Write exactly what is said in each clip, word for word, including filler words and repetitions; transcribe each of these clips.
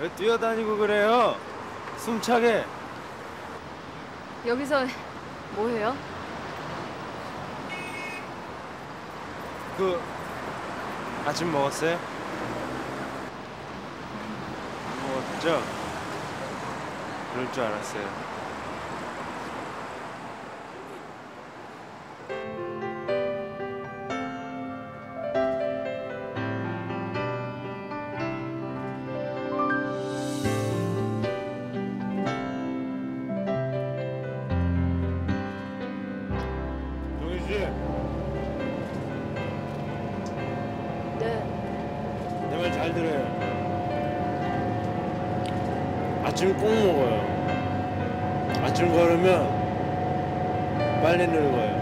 왜 뛰어다니고 그래요? 숨차게. 여기서 뭐 해요? 그 아침 먹었어요? 먹었죠? 그럴 줄 알았어요. 내 말 잘 들어요. 아침 꼭 먹어요. 아침 걸으면 빨리 늙어요.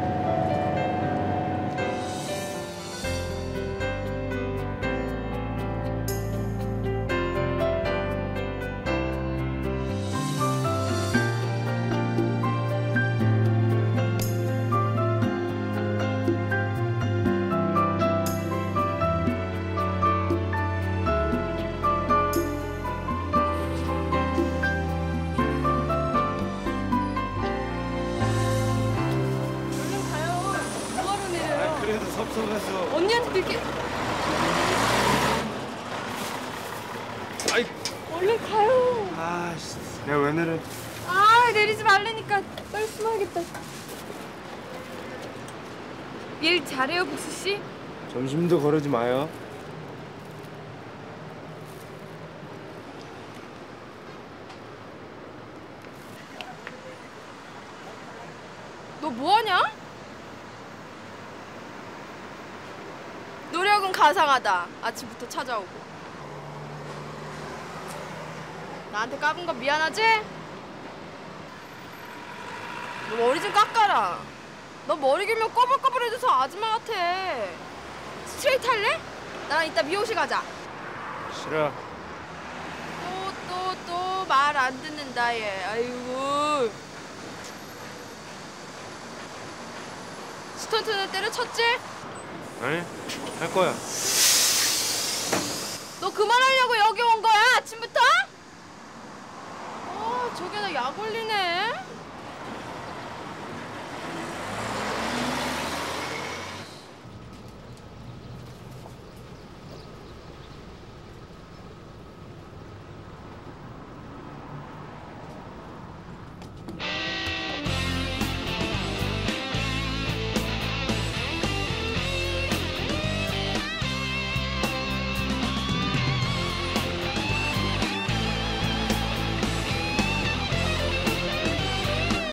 그래도 섭섭해서. 언니한테 들게. 아이. 얼른 가요. 아씨, 내가 왜 내려? 아, 내리지 말라니까. 빨리 숨어야겠다. 일 잘해요, 복수 씨. 점심도 거르지 마요. 너 뭐하냐? 노력은 가상하다. 아침부터 찾아오고. 나한테 까분 거 미안하지? 너 머리 좀 깎아라. 너 머리 길면 꺼불꺼불해져서 아줌마 같아. 스트레이트 할래? 나랑 이따 미용실 가자. 싫어. 또 또 또 말 안 듣는다 얘. 아이고. 스턴트는 때려쳤지? 아니, 할 거야. 너 그만하려고 여기 온 거야, 아침부터? 아, 저게 나 약 올리네.